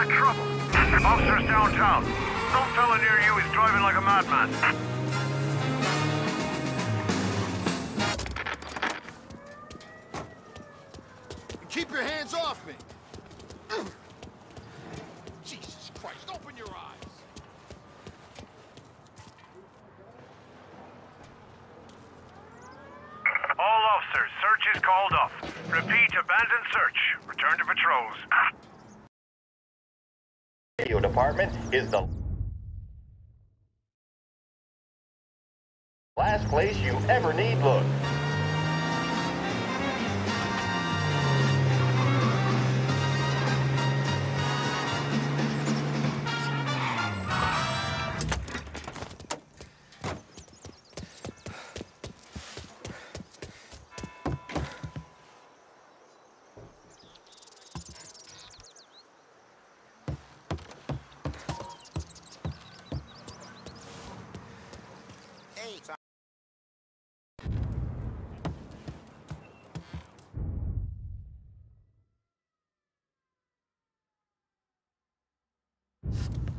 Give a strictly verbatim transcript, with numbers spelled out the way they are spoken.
got trouble. Officers downtown. Some fella near you is driving like a madman. Keep your hands off me! Jesus Christ, open your eyes! All officers, search is called off. Repeat, abandoned search. Return to patrols. Radio department is the last place you ever need look. Hey,